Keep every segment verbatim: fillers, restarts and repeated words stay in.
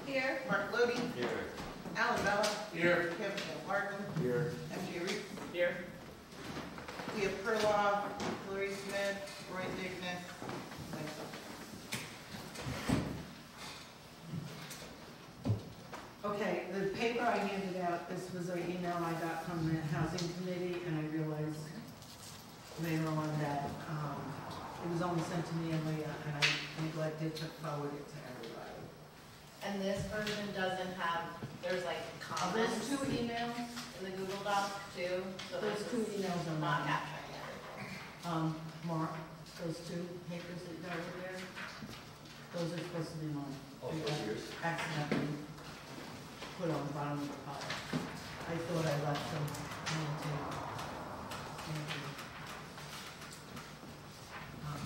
Here. Mark Lodi. Here. Alan Bella. Here. Kevin Martin. Here. M J Reed. Here. Leah Perloff. Hillary Smith. Roy Dignan. Myself. Okay, the paper I handed out, this was an email I got from the housing committee, and I realized later on that, um, it was only sent to me and Leah, and I neglected to forward it to everybody. And this version doesn't have, there's like Are those comments two emails? in the Google Doc too, so Those this two is emails are not mine. capturing everything. Um, Mark, those two papers that you got over there, those are supposed to be mine. Oh, They those got yours? Accidentally put on the bottom of the pile. I thought I left them on the table. Thank you. Um,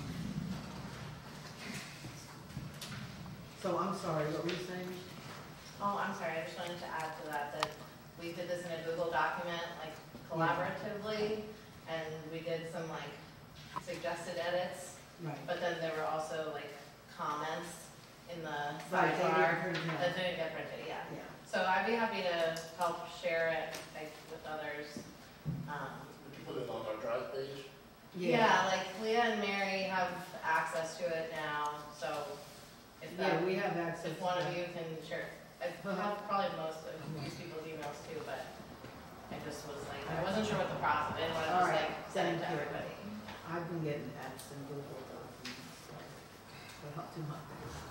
So I'm sorry, what were you saying? Oh, I'm sorry, I just wanted to add to that, that we did this in a Google document, like collaboratively, and we did some like suggested edits, Right. but then there were also like comments in the Right, they sidebar didn't print it out. that didn't get printed, yeah. Yeah. So I'd be happy to help share it like with others. Um, Would you put it on our drive page? Yeah, like Leah and Mary have access to it now, so if Yeah, that, we have access. if one to of that. you can share, I Uh-huh. have probably most of these people's emails too, but I just was like, I wasn't sure what the process, I didn't want to All just right, like send it to thank you. everybody. I've been getting apps and Google documents, so, but not too much.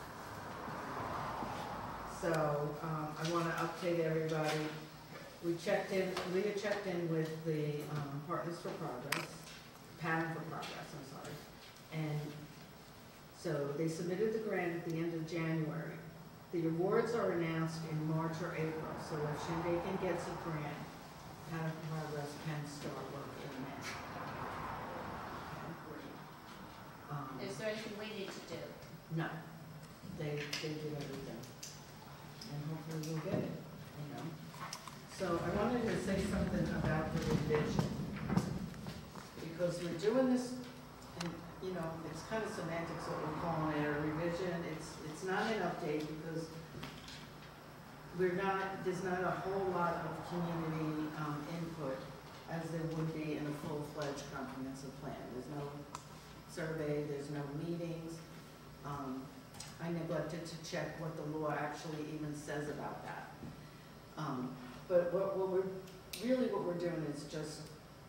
So, um, I wanna update everybody. We checked in, Leah checked in with the, um, Partners for Progress, Pattern for Progress, I'm sorry. And so they submitted the grant at the end of January. The awards are announced in March or April, so if Shandaken gets a grant, Pattern for Progress can start work in May. Um, Is there anything we need to do? No, they, they did everything. And hopefully we'll get it, you know? So I wanted to say something about the revision. Because we're doing this, and, you know, it's kind of semantics what we're calling it, a revision. It's, it's not an update because we're not, there's not a whole lot of community, um, input as there would be in a full-fledged comprehensive plan. There's no survey, there's no meetings. Um, I neglected to check what the law actually even says about that. Um, but what, what we're, really what we're doing is just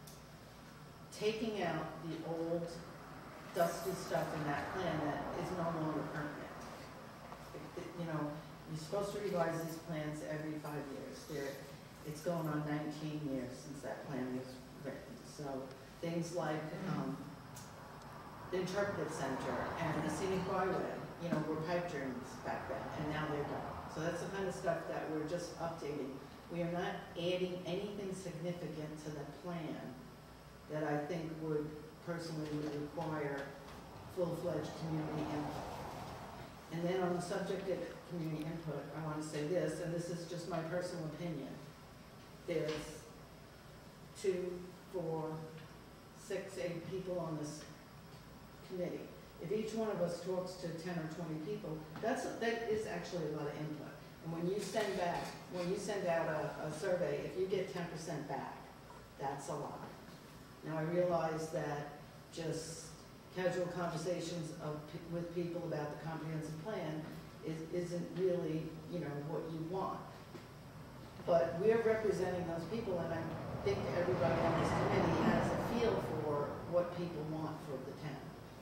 taking out the old dusty stuff in that plan that is no longer pertinent. It- it- You know, you're supposed to revise these plans every five years. They're, it's going on nineteen years since that plan was written. So things like, um, the interpretive center and the scenic byway, you know, were pipe dreams back then, and now they're done. So that's the kind of stuff that we're just updating. We are not adding anything significant to the plan that I think would, personally would require full-fledged community input. And then on the subject of community input, I want to say this, and this is just my personal opinion. There's two, four, six, eight people on this committee. If each one of us talks to ten or twenty people, that's, that is actually a lot of input. And when you send back, when you send out a, a survey, if you get ten percent back, that's a lot. Now, I realize that just casual conversations of, pe- with people about the comprehensive plan is, isn't really, you know, what you want. But we're representing those people, and I think everybody on this committee has a feel for what people want for the town.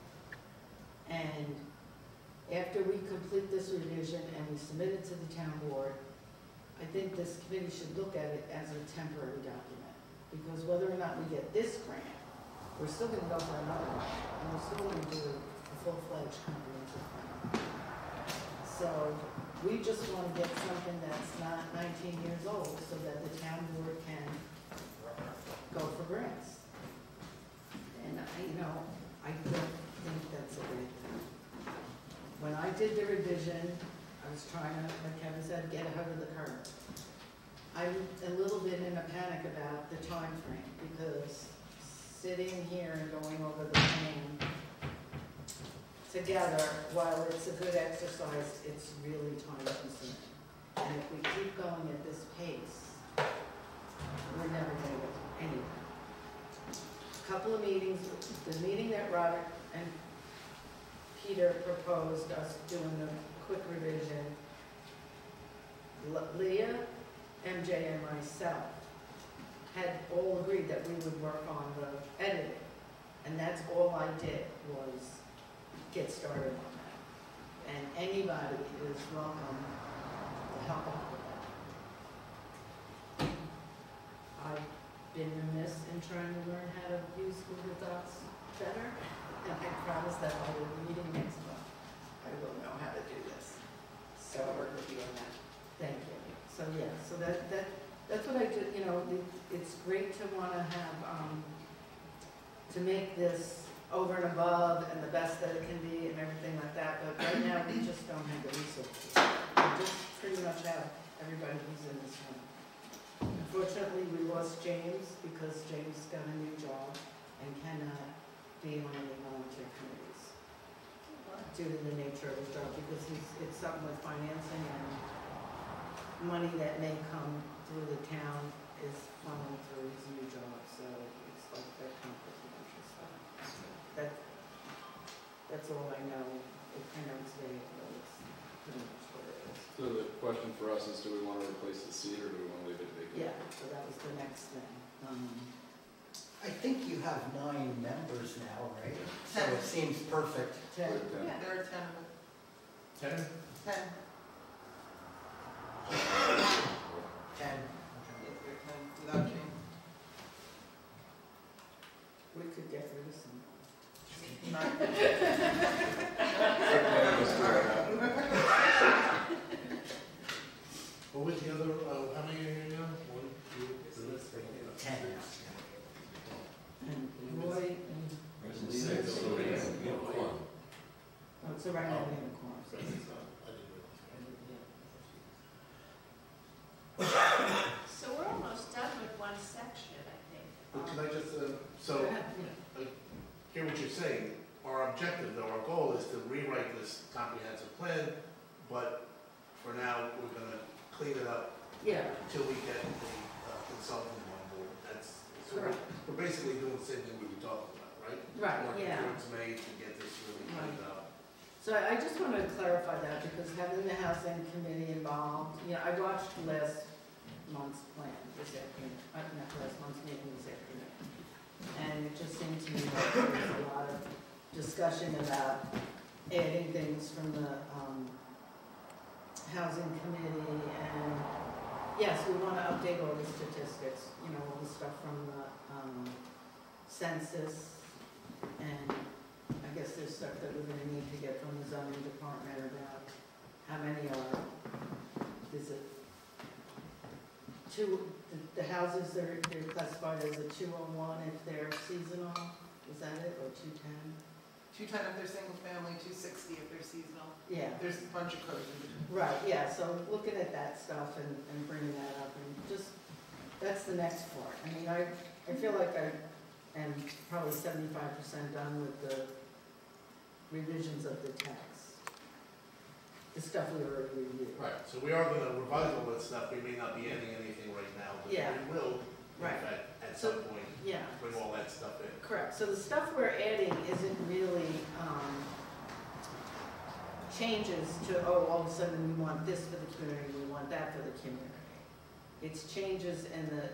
And after we complete this revision and we submit it to the town board, I think this committee should look at it as a temporary document. Because whether or not we get this grant, we're still gonna go for another one, and we're still gonna do a full-fledged comprehensive plan. So we just wanna get something that's not nineteen years old so that the town board can go for grants. And I, you know, I don't think that's a great thing. When I did the revision, I was trying to, like Kevin said, get ahead of the curve. I'm a little bit in a panic about the time frame because sitting here and going over the plan together, while it's a good exercise, it's really time consuming. couple of meetings, the meeting that Robert and Peter proposed us doing a quick revision, Le- Leah, M J, and myself had all agreed that we would work on the editing. And that's all I did, was get started on that. And anybody is welcome to help out with that. I've been remiss in trying to learn how to use Google Docs better, and I promise that by the meeting next month, I will know how to do this. So I'll work with you on that. thank you. So, yeah, so that, that, that's what I do, you know, it, it's great to wanna have, um, to make this over and above and the best that it can be and everything like that, but right now, we just don't have the resources. We just pretty much have everybody who's in this room. Unfortunately, we lost James because James got a new job and cannot be on any volunteer committees due to the nature of his job, because he's, it's something with financing and money that may come through the town is flowing through his new job, so it's like that conflict of interest stuff. So That, that's all I know. I know it's vague, but it's pretty much what it is. So the question for us is, do we want to replace the seat or do we want to leave it vacant? Yeah, so that was the next thing. Um, I think you have nine members now, right? So Ten. it seems perfect. Ted, Put it down. Yeah, there are ten of them. Ten? Ten. Ten. Yes, there are ten, without change. we could get rid of some. Nine. Certainly, let's do that. What was the other, uh, how many are you now? One, two, three, four. Ten. And Roy and, Six, so we have, we have a quorum. oh, so right now we have a quorum, so. I didn't realize. So we're almost done with one section, I think. But can I just, uh, Go so, ahead, yeah. hear what you're saying, our objective though, our goal is to rewrite this comprehensive plan, but for now, we're gonna clean it up Yeah, until we get the uh, consultant on board. That's, so we're, correct. we're basically doing the same thing we were talking about, right? Right, Working yeah. towards May to get this really cleaned up. So I I just wanted to clarify that, because having the housing committee involved, you know, I watched last month's plan this afternoon, uh, not last month's meeting this afternoon. And it just seemed to me like there was a lot of discussion about adding things from the, um, housing committee, and yes, we want to update all the statistics, you know, all the stuff from the, um, census, and I guess there's stuff that we're gonna need to get from the zoning department about how many are, is it two, the, the houses, they're, they're classified as a two oh one if they're seasonal, is that it, or two ten? Two ten if they're single family, two sixty if they're seasonal. Yeah, There's a bunch of codes in between. right, yeah, so looking at that stuff and, and bringing that up, and just, that's the next part. I mean, I, I feel like I am probably seventy-five percent done with the revisions of the text. The stuff we already reviewed. Right, so we are gonna revise all that stuff, we may not be adding anything right now, but Yeah. we will, in Right. fact, at So- some point, Yeah, bring all that stuff in. correct. So the stuff we're adding isn't really, um, changes to, oh, all of a sudden we want this for the community, we want that for the community. It's changes in the,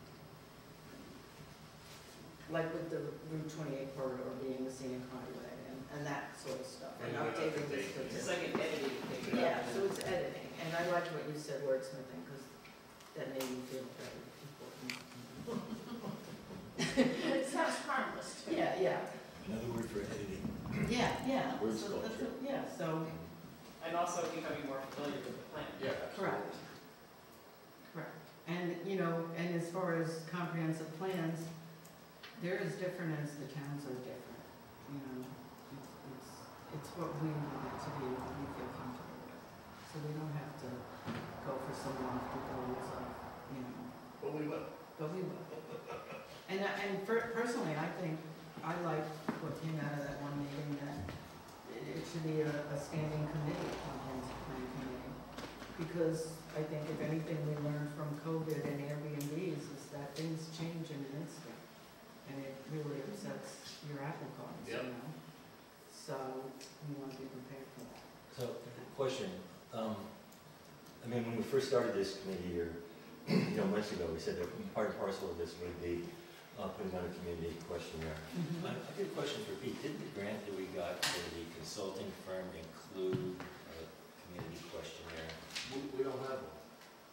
like with the Route twenty-eight corridor being a scenic highway and, and that sort of stuff. And And you have to updating the take- statistics. It's like an editing thing. Yeah, so it's editing, and I like what you said, wordsmithing, because that made me feel very important. But it sounds harmless too. Yeah, yeah, Another word for editing. yeah, yeah. Word So that's sculpture. what- Yeah, so, And also becoming more familiar with the plan. Yeah, correct. Correct. And, you know, and as far as comprehensive plans, they're as different as the towns are different, you know. It's, it's, it's what we want it to be, what we feel comfortable with. So we don't have to go for some lofty goals of, you know, But we will. but we will. And, I- and per- personally, I think, I like what came out of that one meeting, that it it should be a, a standing committee, a comprehensive plan committee. Because I think if anything we learned from COVID and Airbnbs is that things change in an instant. and it really upsets your apple cart, you Yep. know? So, we want to be prepared for that. So, question, um, I mean, when we first started this committee, or, you know, months ago, we said that part and parcel of this would be, uh, putting on a community questionnaire. Mm-hmm. I, I got a question for Pete, didn't the grant that we got for the consulting firm include a community questionnaire? We, we don't have one.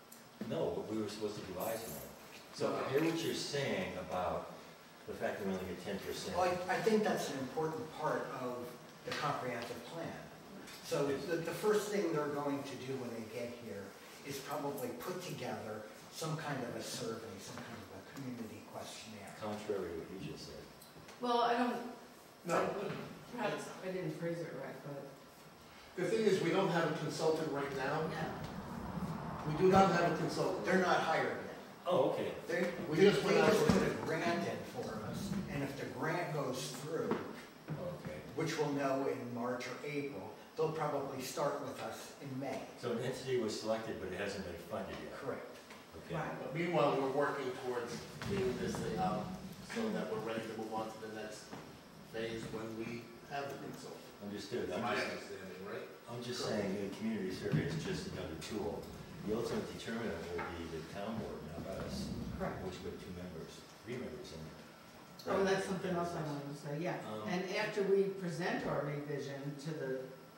No, but we were supposed to devise one. So I hear what you're saying about the fact that we only get ten percent. Well, I, I think that's an important part of the comprehensive plan. So the, the first thing they're going to do when they get here is probably put together some kind of a survey, some kind of a community questionnaire. Contrary to what you just said. Well, I don't, No, perhaps I didn't phrase it right, but. the thing is, we don't have a consultant right now. No. We do not have a consultant. They're not hired yet. Oh, okay. They, We they just went out just for- put a grant in for us, and if the grant goes through, Okay. which we'll know in March or April, they'll probably start with us in May. So an entity was selected, but it hasn't been funded yet. Correct. Okay. Right. But meanwhile, we're working towards cleaning this thing out so that we're ready to move on to the next phase when we have the consultant. Understood. That's I'm my just, understanding, right? I'm just saying, a community survey is just another tool. The ultimate determinant will be the town board, not us, Correct. which we have two members, three members in. Oh, that's something else I wanted to say, yeah. Um, And after we present our revision to the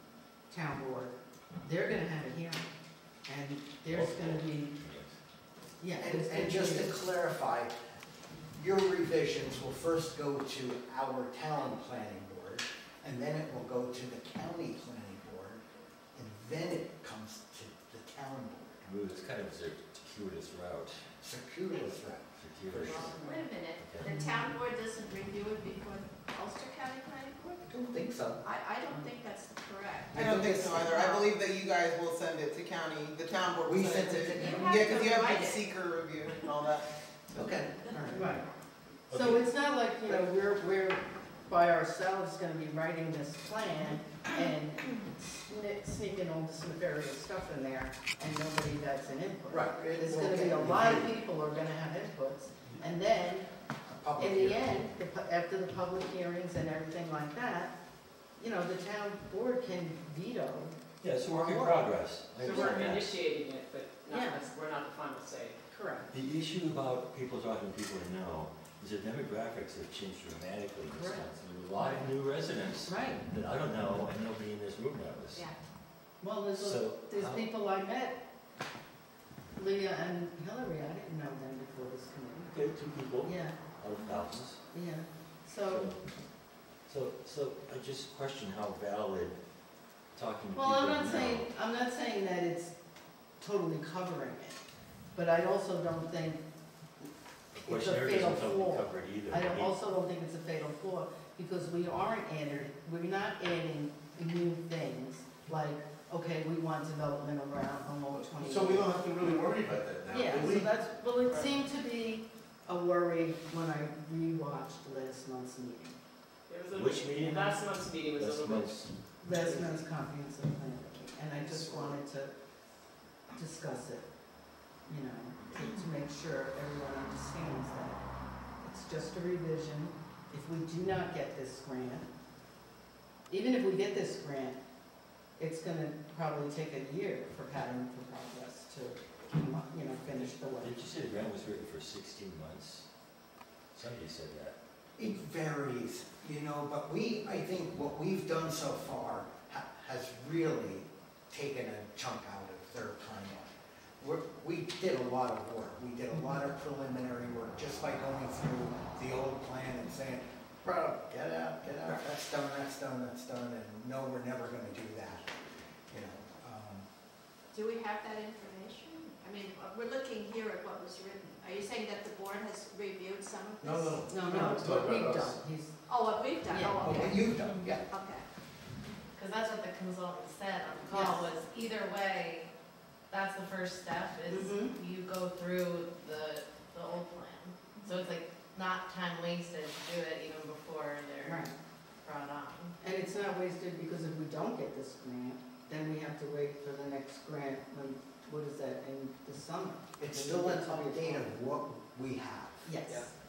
town board, they're gonna have a hearing. And there's gonna be, yeah. And, there's and gonna just be- to clarify, your revisions will first go to our town planning board, and then it will go to the county planning board, and then it comes to the town board. Ooh, it's kind of a circuitous route. Circuitous route. Circuitous. Wait a minute, Okay. the town board doesn't review it before Ulster County Planning Board? I don't think so. I, I don't think that's correct. I don't think so either. I believe that you guys will send it to county, the town board will We send it sent to. it to You county. have Yeah, because to you have write the it. seeker review and all that. Okay. Right. So it's not like, you know, we're, we're by ourselves gonna be writing this plan and sne- sneaking all this nefarious stuff in there and nobody that's an input. Right. it There's will gonna be get a lot of reviewed. people who are gonna have inputs, and then, A public in the hearing. end, the pu- after the public hearings and everything like that, you know, the town board can veto. Yeah, it's a work in Or- progress. I So we're understand that. initiating it, but not, Yeah. that's- we're not the final say. Correct. The issue about people talking to people they know is that demographics have changed dramatically in Correct. Wisconsin. There are a lot of new residents Right. that I don't know, and nobody in this room knows. Yeah. Well, there's, a- So, there's how- people I met, Leah and Hillary, I didn't know them before this committee. Okay, two people Yeah, out of thousands. yeah. So, So, so I just question how valid talking to people well, I'm now. not saying, I'm not saying that it's totally covering it, but I also don't think it's a Questionnaire fatal doesn't totally flaw. cover it either. I don't- Maybe- also don't think it's a fatal flaw, because we aren't adding, we're not adding new things, like, okay, we want development around on Lower twenty-eight. So we don't have to really worry about that now, Yeah, do so we? that's, well, it seemed to be a worry when I rewatched last month's meeting, There was a- Which meeting? Last month's meeting was a Last little bit, month's- last month's comprehensive plan, and I just wanted to discuss it, you know, to, to make sure everyone understands that it's just a revision. If we do not get this grant, even if we get this grant, it's gonna probably take a year for Pattern for Progress to, come up, you know, finish the work. Did you say the grant was written for sixteen months? Somebody said that. It varies, you know, but we, I think what we've done so far ha- has really taken a chunk out of their timeline. We're, we did a lot of work. We did a lot of preliminary work just by going through the old plan and saying, bro, get out, get out, that's done, that's done, that's done, and no, we're never gonna do that, you know. um, Do we have that information? I mean, uh, we're looking here at what was written. Are you saying that the board has reviewed some of this? No, no. No, no, it's what we've done, he's, Oh, what we've done, Yeah. oh, Oh, what okay, you've done, yeah. okay. Because that's what the consultant said on the call, was either way, that's the first step, is Mhm. you go through the, the old plan. So it's like not time wasted to do it even before they're right. brought on. And it's not wasted, because if we don't get this grant, then we have to wait for the next grant, when, what is that, in the summer? It's still an update of what we have. Yes, Yeah. yes.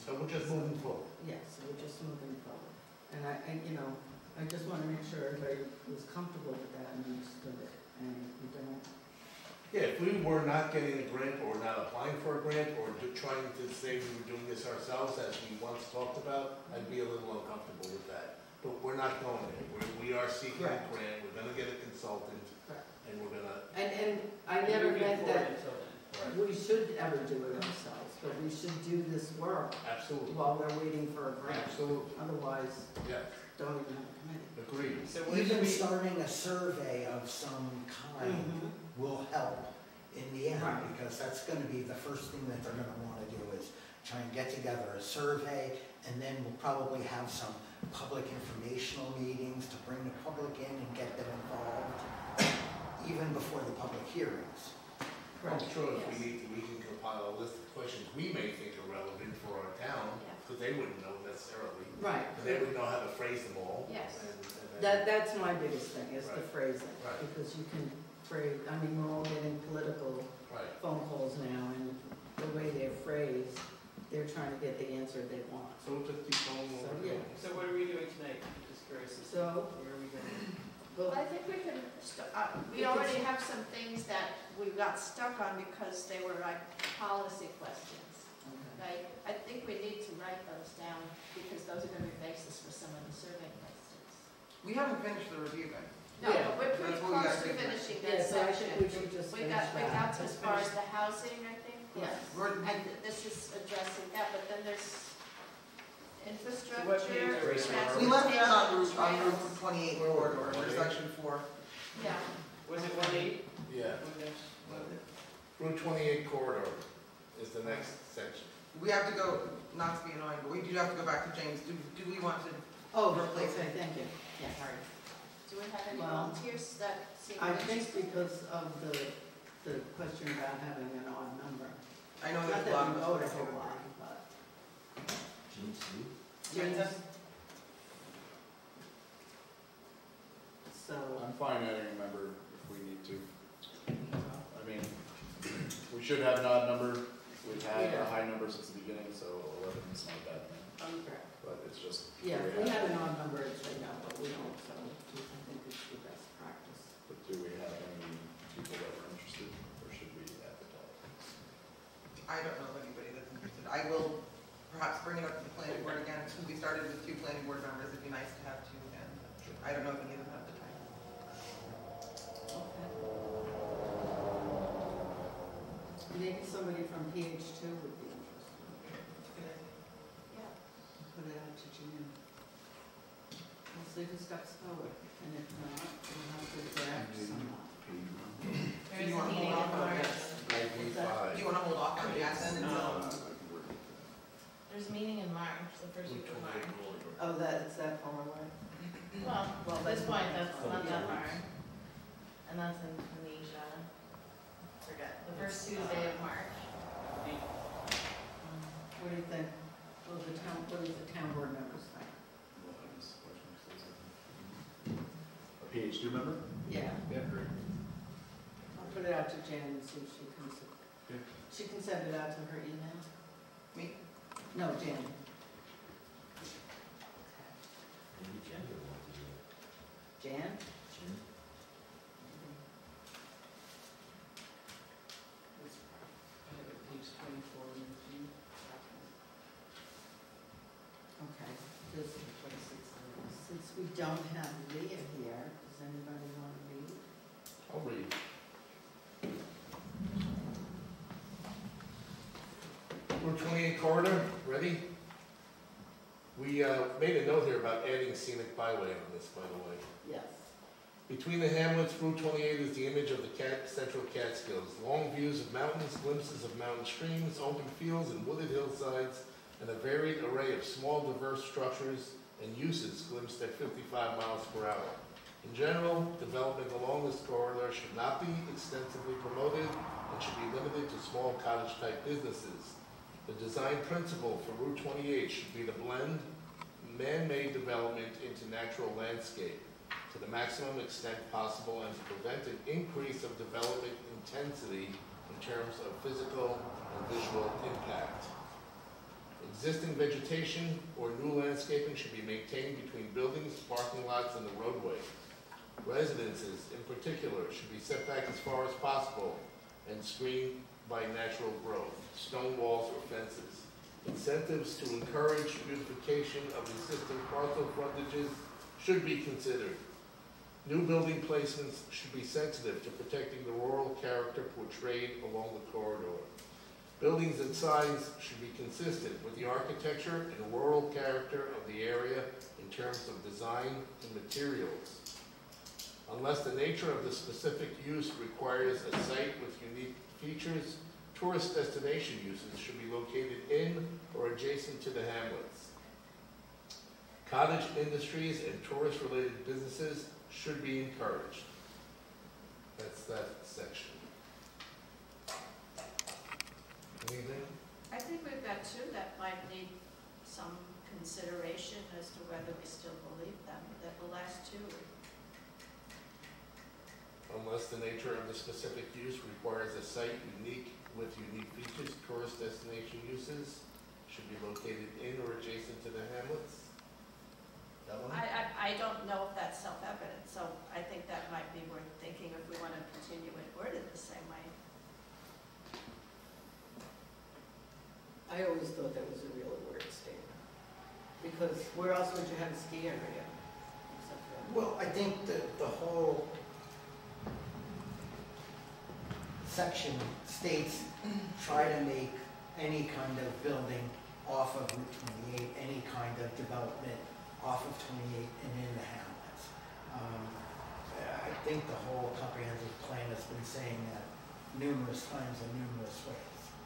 So we're just moving forward. Yes, so we're just moving forward. And I, and, you know, I just want to make sure everybody was comfortable with that and understood it, and we don't. Yeah, if we were not getting a grant, or not applying for a grant, or do- trying to say we were doing this ourselves, as we once talked about, I'd be a little uncomfortable with that. But we're not going there. We're, we are seeking a Correct. grant, we're gonna get a consultant, Correct. and we're gonna. And, and I We're never moving meant forward that until then. we should ever do it ourselves, but we should do this work Absolutely. while we're waiting for a grant. Absolutely, Otherwise, yes, don't even have a committee. agreed. So what should Even we, starting a survey of some kind will help in the end, Right. because that's gonna be the first thing that they're gonna wanna do is try and get together a survey, and then we'll probably have some public informational meetings to bring the public in and get them involved, even before the public hearings. I'm sure if Yes. we need to, we can compile a list of questions we may think are relevant for our town, Yeah. because they wouldn't know necessarily. Right. And they would know how to phrase them all. Yes. and- and then- That, that's my biggest thing, is the Right. phrasing. Right. Because you can phrase, I mean, we're all getting political Right, phone calls now, and the way they're phrased, they're trying to get the answer they want. so we'll just keep going. So, over yeah. it. so what are we doing tonight? I'm just curious. as to So- Where are we going? Well, I think we can, st- uh, we already have some things that we got stuck on because they were like policy questions. Okay. Right? I think we need to write those down because those are gonna be basis for some of the survey questions. We haven't finished the review then. No, Yeah. but we're pretty That's what we close gotta to do. finishing Yeah, that so I think we section. should just We finish got, we that. got to as far as the housing, I think. Yes. We're, And this is addressing that, but then there's infrastructure, what page are we on? we left that on Route, on transportation, Route twenty-eight corridor, under section four. trails. Yeah, Was it one eight? Yeah, Route twenty-eight corridor is the next section. We have to go, not to be annoying, but we do have to go back to James. Do, do we want to, Oh, Replace okay, thank you. Yeah. sorry. do we have any Well, volunteers that seem I think interested? because of the, the question about having an odd number. I know Not there's a lot that we of us. vote a that whole do. lot, but. Gene Sue? James. So, I'm fine adding a member if we need to. I mean, we should have an odd number. We've had Yeah. a high number since the beginning, so eleven is not a bad thing, okay. but it's just. Yeah, do if we have- had an odd number, it's right now, but we don't, so I think it should be best practice. But do we have any people that are interested, or should we advertise? I don't know of anybody that's interested. I will perhaps bring it up to the planning board again, since we started with two planning board members, it'd be nice to have two, and I don't know if any of them have the time. Okay. Maybe somebody from P H two would be interested. Yeah. Put it out to June. We'll see who's got solar, and if not, we'll have to draft someone. There is you a wanna meeting hold in off on March. Ninety-five. Do you want to hold off on that then until? There's a meeting in March, the first week of March. Oh, that, it's that far away? Well, Well, at this that's point, fine. that's not that Yeah. far. And that's in Tunisia. Forget, the first Tuesday of March. What do you think? What do the town, what do the town board members think? A P H two member? Yeah, Yeah, great. I'll put it out to Jan and see if she can, s- Yeah. she can send it out to her email? Me? No, Jan. Maybe Jen would want to do it. Jan? Jen? I have it page twenty-four in the sheet. Okay, just, since we don't have Leah here, does anybody want to read? I'll read. Route twenty-eight corridor, ready? We uh, made a note here about adding scenic byway on this, by the way. Yes. Between the hamlets, Route twenty-eight is the image of the Cat, Central Catskills. Long views of mountains, glimpses of mountain streams, open fields and wooded hillsides, and a varied array of small diverse structures and uses glimpsed at fifty-five miles per hour. In general, development along this corridor should not be extensively promoted and should be limited to small cottage-type businesses. The design principle for Route twenty-eight should be to blend man-made development into natural landscape to the maximum extent possible and to prevent an increase of development intensity in terms of physical and visual impact. Existing vegetation or new landscaping should be maintained between buildings, parking lots, and the roadway. Residences, in particular, should be set back as far as possible and screened by natural growth, stone walls or fences. Incentives to encourage beautification of existing parcel frontages should be considered. New building placements should be sensitive to protecting the rural character portrayed along the corridor. Buildings and signs should be consistent with the architecture and rural character of the area in terms of design and materials. Unless the nature of the specific use requires a site with unique features, tourist destination uses should be located in or adjacent to the hamlets. Cottage industries and tourist-related businesses should be encouraged. That's that section. Anything? I think we've got two that might need some consideration as to whether we still believe them, that the last two. Unless the nature of the specific use requires a site unique with unique features, tourist destination uses should be located in or adjacent to the hamlets. That one? I, I, I don't know if that's self-evident, so I think that might be worth thinking if we want to continue it worded the same way. I always thought that was a real word statement, because where else would you have a ski area? except for- Well, I think that the whole section states, try to make any kind of building off of Route twenty-eight, any kind of development off of twenty-eight and in the hamlets. Um, I think the whole comprehensive plan has been saying that numerous times in numerous ways.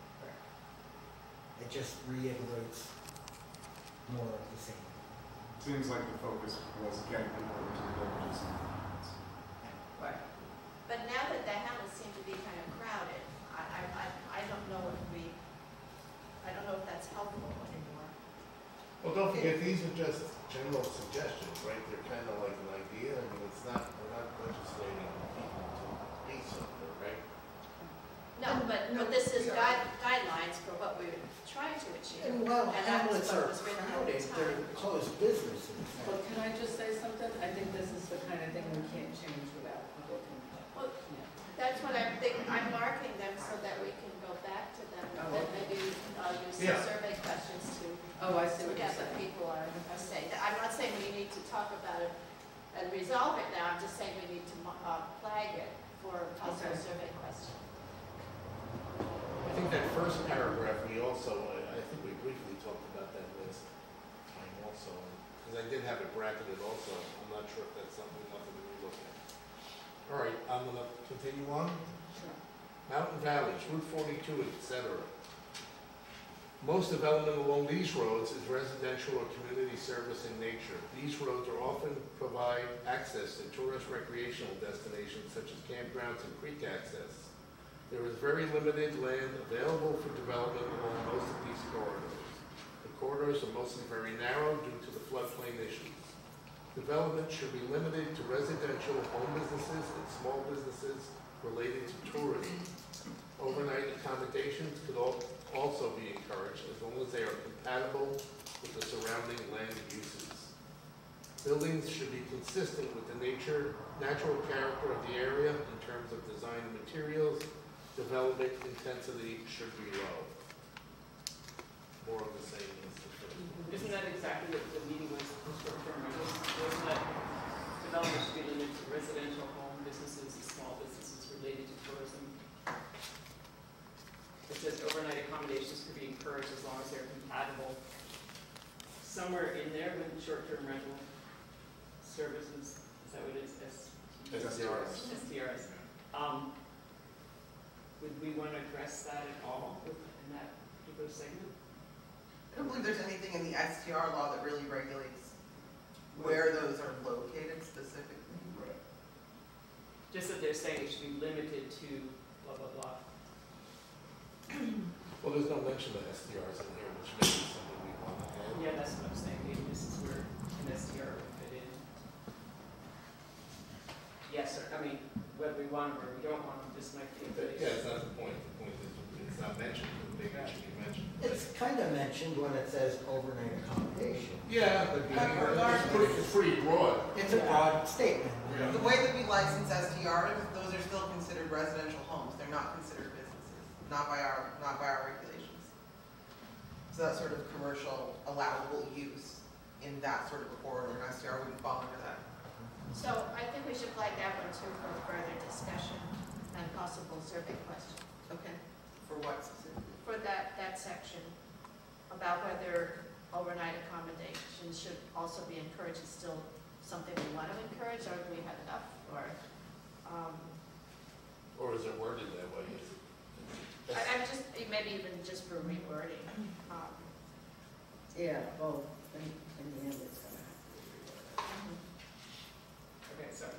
It just reiterates more of the same. Seems like the focus was getting people into the villages and hamlets. Right. But now that the hamlets seem to be kind of crowded, I, I, I, I don't know if we, I don't know if that's helpful anymore. Well, don't forget, these are just general suggestions, right? They're kind of like an idea. I mean, it's not, we're not legislating people to be something, right? No, but, but this is guide, guidelines for what we're trying to achieve. And while And that was hamlets what are was written at crowded, the time. they're closed businesses. Well, can I just say something? I think this is the kind of thing we can't change without public input. Well, Yeah. that's what I'm thinking, I'm marking them so that we can go back to them, and Oh, then okay. maybe uh, use some Yeah. survey questions to Oh, I see what you're get what saying. people are are saying. I'm not saying we need to talk about it and resolve it now, I'm just saying we need to mo- uh, flag it for also Okay. survey questions. I think that first paragraph, we also, I I think we briefly talked about that last time also, because I did have it bracketed also. I'm not sure if that's something we want to relook at. All right, I'm gonna continue on. Sure. Mountain valleys, Route forty-two, et cetera. Most development along these roads is residential or community service in nature. These roads are often provide access to tourist recreational destinations such as campgrounds and creek access. There is very limited land available for development along most of these corridors. The corridors are mostly very narrow due to the floodplain issues. Development should be limited to residential home businesses and small businesses related to tourism. Overnight accommodations could al- also be encouraged as long as they are compatible with the surrounding land uses. Buildings should be consistent with the nature, natural character of the area in terms of design and materials. Development intensity should be low. More of the same as the first. Isn't that exactly what the meeting was, short-term rentals? Wasn't that development should be limited to residential home businesses and small businesses related to tourism? It says overnight accommodations could be encouraged as long as they're compatible. Somewhere in there with short-term rental services, is that what it is? S- S T Rs. S T Rs. Um, would we want to address that at all with- in that particular segment? I don't believe there's anything in the S T R law that really regulates where those are located specifically. Right. Just that they're saying it should be limited to blah, blah, blah. Well, there's no mention of S T Rs in here, which may be something we want to add. Yeah, that's what I'm saying, maybe this is where an S T R would fit in. Yes, sir, I mean, whether we want them or we don't want them, this might be a But, place. yeah, it's not the point. The point is, it's not mentioned, but maybe it should be mentioned. It's kind of mentioned when it says overnight accommodation. Yeah, but it's pretty, it's pretty broad. It's a broad statement. Yeah. The way that we license S T Rs, those are still considered residential homes, they're not considered businesses, not by our, not by our regulations. So that sort of commercial allowable use in that sort of a corridor, an S T R wouldn't fall under that. So I think we should flag that one too for further discussion and possible survey questions. Okay. For what specifically? For that, that section about whether overnight accommodations should also be encouraged, is still something we want to encourage, or do we have enough, or, um, Or is it worded that way? I, I'm just, maybe even just for rewording. Um, Yeah, both, in, in the end, it's gonna have to be. Okay, sorry.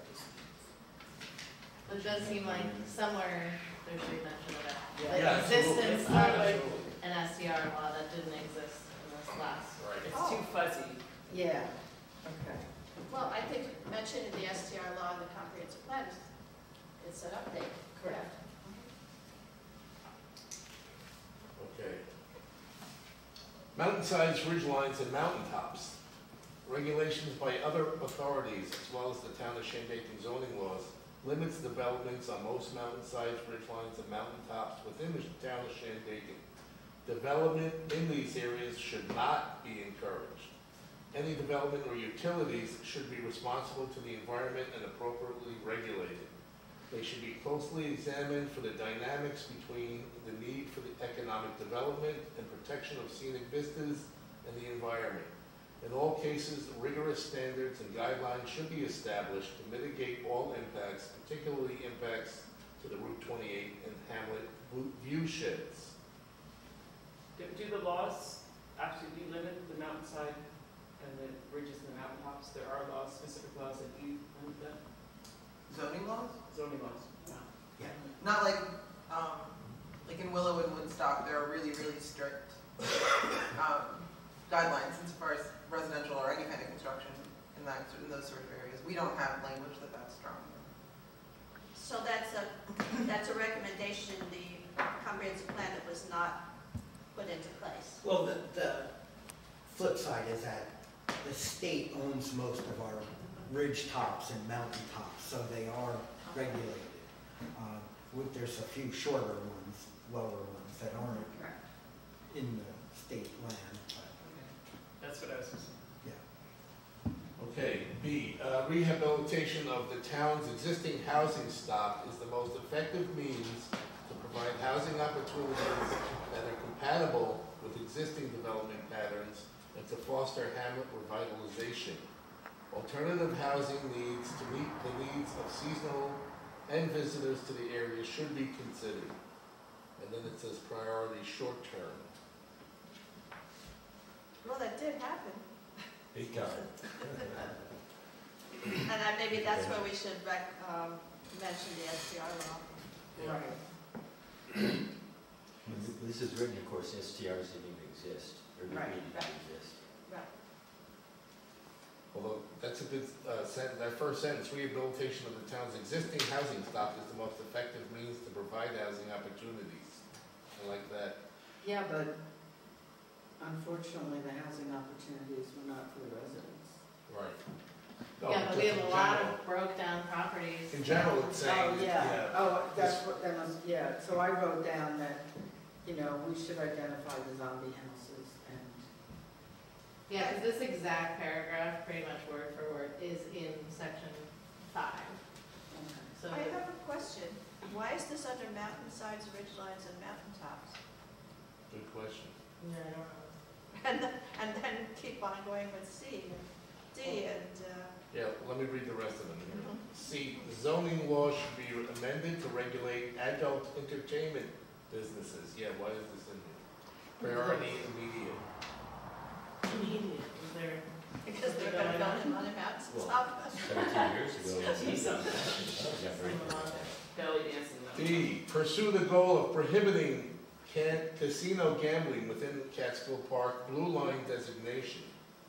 It does seem like somewhere there should be mention of it. Yeah. The Yeah, existence absolutely. of an S T R law that didn't exist in this last. Right. It's too fuzzy. Yeah, okay. Well, I think mentioning the S T R law in the comprehensive plan is, it's an update. Correct. Okay. Mountainsides, ridgelines, and mountaintops. Regulations by other authorities, as well as the town of Shandaken zoning laws, limits developments on most mountainsides, ridgelines, and mountaintops within the town of Shandaken. Development in these areas should not be encouraged. Any development or utilities should be responsible to the environment and appropriately regulated. They should be closely examined for the dynamics between the need for the economic development and protection of scenic vistas and the environment. In all cases, rigorous standards and guidelines should be established to mitigate all impacts, particularly impacts to the Route twenty-eight and Hamlet view sheds. Do, do the laws absolutely limit the mountainside and the ridges and the mountaintops? There are laws, specific laws that do limit that, Zoning laws? zoning laws. Yeah. Not like, um, like in Willow and Woodstock, there are really, really strict, um, guidelines insofar as residential or any kind of construction in that, in those sort of areas. We don't have language that that's strong. So that's a, that's a recommendation in the comprehensive plan that was not put into place. Well, the, the flip side is that the state owns most of our ridge tops and mountain tops, so they are regulated. Um, with- There's a few shorter ones, lower ones that aren't Correct. in the state land, but, That's what I was saying. yeah. Okay, B, uh, rehabilitation of the town's existing housing stock is the most effective means to provide housing opportunities that are compatible with existing development patterns and to foster hamlet revitalization. Alternative housing needs to meet the needs of seasonal and visitors to the area should be considered. And then it says priority short term. Well, that did happen. Big time. And then maybe that's where we should rec, um, mention the S T R law. Right. When th- This is written, of course, S T Rs didn't even exist, or didn't Right, even right. exist. Right. Although, that's a good uh, sentence, that first sentence, rehabilitation of the town's existing housing stock is the most effective means to provide housing opportunities. I like that. Yeah, but unfortunately, the housing opportunities were not for the residents. Right. Yeah, but we have a lot of broke down properties. In general, it's saying, Oh, yeah, yeah, oh, that's what, that was, yeah, so I wrote down that, you know, we should identify the zombie houses and, Yeah, because this exact paragraph, pretty much word for word, is in section five. okay. So, I have a question. Why is this under mountainsides, ridgelines, and mountaintops? good question. yeah, I don't know. And, then- and then keep on going with C and D and, uh, Yeah, let me read the rest of them here. Mhm. C, zoning law should be amended to regulate adult entertainment businesses. Yeah, why is this in here? Priority immediate. Immediate, is there? because they're Going gonna on. build them on a mountaintop. Seventeen years ago. Jeez, that I'm- got very Some of them. Belly dancing though. D, pursue the goal of prohibiting can, casino gambling within Catskill Park Blue Line designation.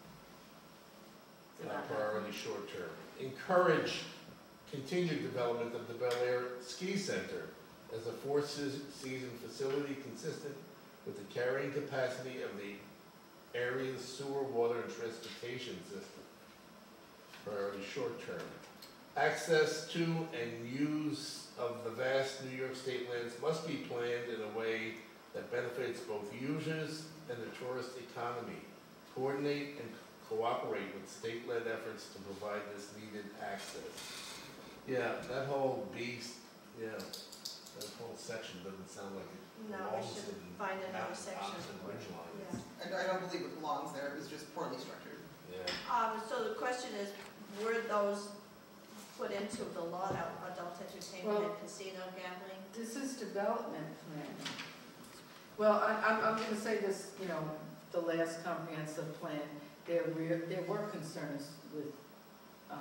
It's Uh, about priority short term. Encourage continued development of the Bel Air Ski Center as a four-season facility consistent with the carrying capacity of the area's sewer, water, and transportation system. Priority short term. Access to and use of the vast New York State lands must be planned in a way that benefits both users and the tourist economy. Coordinate and cooperate with state-led efforts to provide this needed access. Yeah, that whole beast, yeah, that whole section doesn't sound like it No, we belongs should in find another mountain section. tops and ridge lines. Yeah. And I don't believe it belongs there, it was just poorly structured. Yeah. Um, so the question is, were those put into the law, adult entertainment and Well- casino gambling? This is development plan. Well, I, I'm, I'm gonna say this, you know, the last comprehensive plan, there were, there were concerns with, um,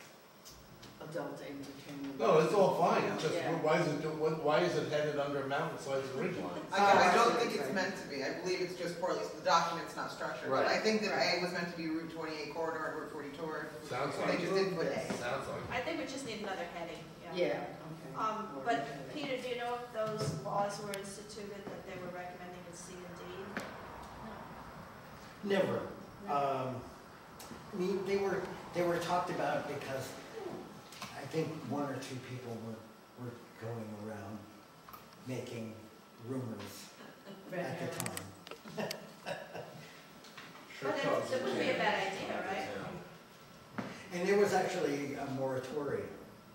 adult entertainment. No, it's all fine, it's just, Yeah. why is it, do- what- why is it headed under mountainsides and ridge lines? I, I don't think it's meant to be, I believe it's just poorly, the document's not structured. But Right. I think that A was meant to be Route twenty-eight corridor and Route forty tour. Sounds They like, just didn't put A. sounds like. I think we just need another heading, yeah. Yeah, okay. Um, Or but we can- Peter, do you know if those laws were instituted that they were recommending in C and D? Never. Um, I mean, they were, they were talked about because I think one or two people were, were going around making rumors at the time. Sure But it, causes it wouldn't be a change. bad idea, right? And there was actually a moratorium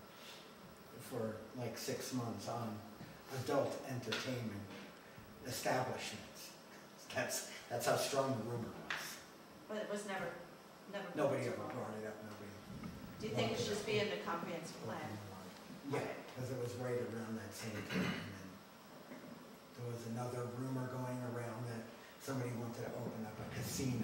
for like six months on adult entertainment establishments. That's, that's how strong the rumor was. But it was never, never. put Nobody into ever law. brought it up, nobody. Do you think it should just be in the comprehensive plan? Yeah, because it was right around that same time. And then there was another rumor going around that somebody wanted to open up a casino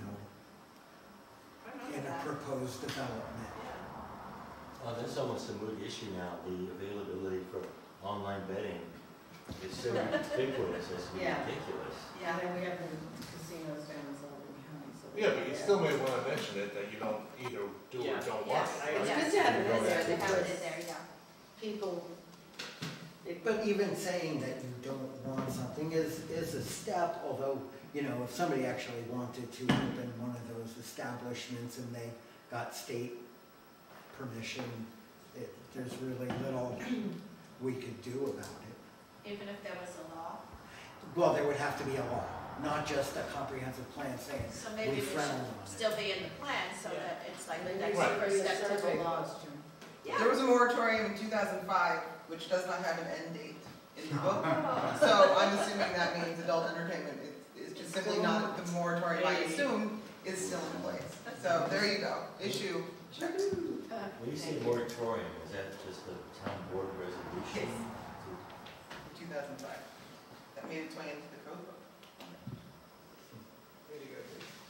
I in remember a that. proposed development. Yeah. Uh, that's almost a moot issue now, the availability for online betting. It's so ubiquitous, it's Yeah. ridiculous. And then we have the casinos down in Sullivan County, so. Yeah, but you still may wanna mention it, that you don't either do or Yeah. don't want Yes, it. I- It's right? good to have it in Yeah. there They have it in because there, yeah. people, it, But even saying that you don't want something is, is a step, although, you know, if somebody actually wanted to open one of those establishments and they got state permission, it, there's really little we could do about it. Even if there was a law. Well, there would have to be a law, not just a comprehensive plan saying, So we maybe we frown should on it. still be in the plan so Yeah. that it's like the maybe next Right. first step to survey the law. laws, Jim. There Yeah. was a moratorium in two thousand five, which does not have an end date in the book. Oh. So I'm assuming that means adult entertainment is, is just simply not, the moratorium, I assume, is still in place. So there you go, issue, check. When you say moratorium, is that just a town board resolution? two thousand five. That made its way into the code book. Way to go,